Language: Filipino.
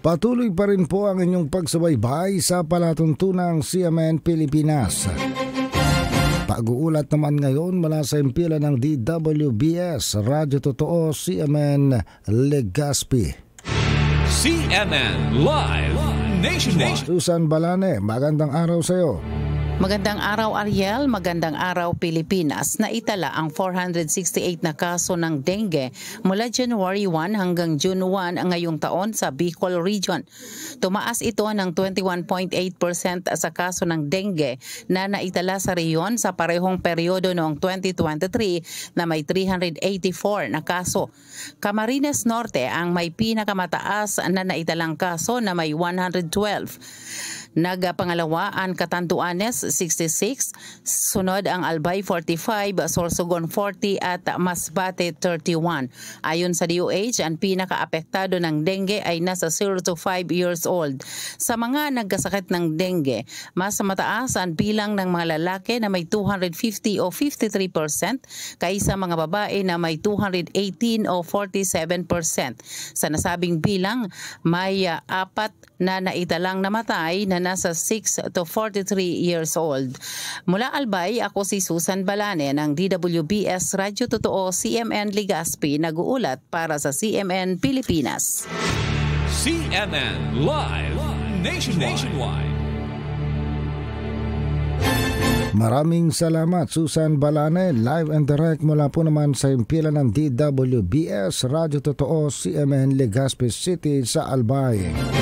Patuloy pa rin po ang inyong pagsubaybay sa palatuntunang CMN Pilipinas. Pag-uulat naman ngayon mula sa impila ng DWBS, Radyo Totoo, CMN Legazpi. CMN Live Nationwide. Susan Balane, magandang araw sa iyo. Magandang araw Ariel, magandang araw Pilipinas. Naitala ang 468 na kaso ng dengue mula January 1 hanggang June 1 ngayong taon sa Bicol Region. Tumaas ito ng 21.8% sa kaso ng dengue na naitala sa reyon sa parehong peryodo noong 2023 na may 384 na kaso. Camarines Norte ang may pinakamataas na naitalang kaso na may 112. Nagpangalawa ang Catanduanes 66, sunod ang Albay 45, Sorsogon 40 at Masbate 31. Ayon sa DOH, ang pinakaapektado ng dengue ay nasa 0 to 5 years old. Sa mga nagkasakit ng dengue, mas mataas ang bilang ng mga lalaki na may 250 o 53% kaysa mga babae na may 218 o 47%. Sa nasabing bilang, may 4 na naitalang namatay na nasa 6 to 43 years old. Mula Albay, ako si Susan Balane ng DWBS Radyo Totoo CMN Legazpi, nag-uulat para sa CMN Pilipinas. CMN Live Nationwide. Maraming salamat Susan Balane, live and direct mula po naman sa impila ng DWBS Radyo Totoo CMN Legazpi City sa Albay.